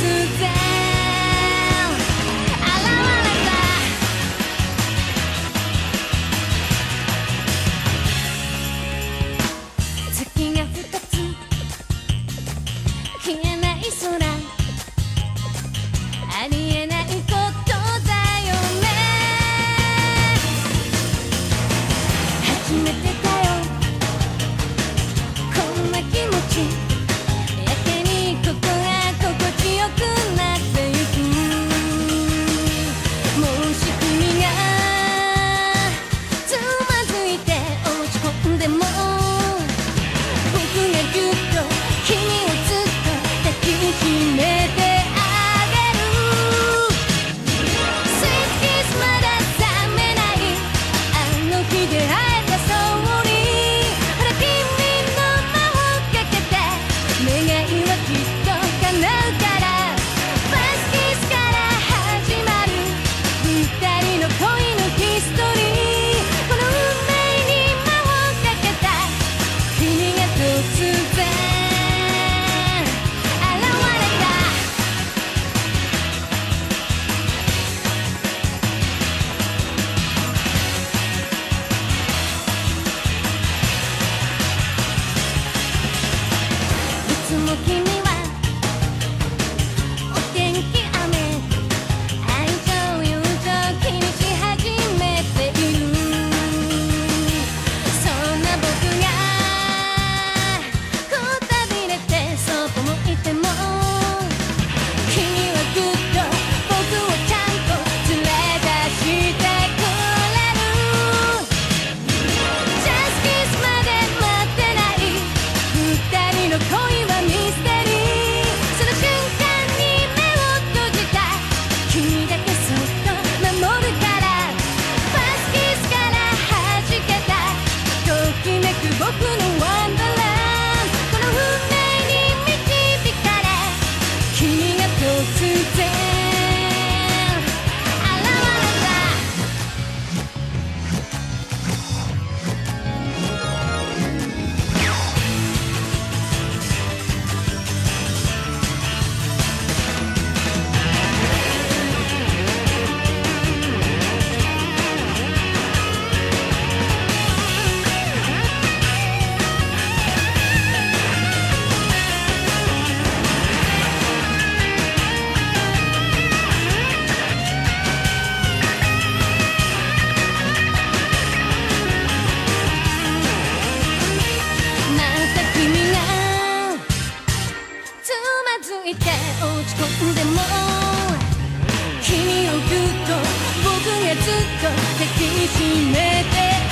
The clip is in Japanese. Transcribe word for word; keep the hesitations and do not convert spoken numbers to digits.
然現れた月がふたつ消えない空ありえないことだよね初めてだよこんな気持ちやけにここが心地よくなってゆくもう仕組みがつまずいて落ち込んでも僕がぎゅっと君をずっと抱きしめてあげる Sweet kiss まだ覚めないあの日出会えたそうにほら君の魔法かけて願いはきっと叶うからファーストキスから始まる二人の恋のヒストリーこの運命に魔法かけた君が突然現れたいつも君はお天気雨愛情友情気にし始めているそんな僕がくたびれてそっぽ向いても君はぐっと僕をちゃんと連れ出してくれる Just kiss まで待ってない二人の恋はミステリーその瞬間に目を閉じた君だけそっと守るからファーストキスから弾けたときめく僕のワンダーランドこの運命に導かれ君が突然現れたまた君がつまずいて落ち込んでも君をぐっと僕がずっと抱きしめて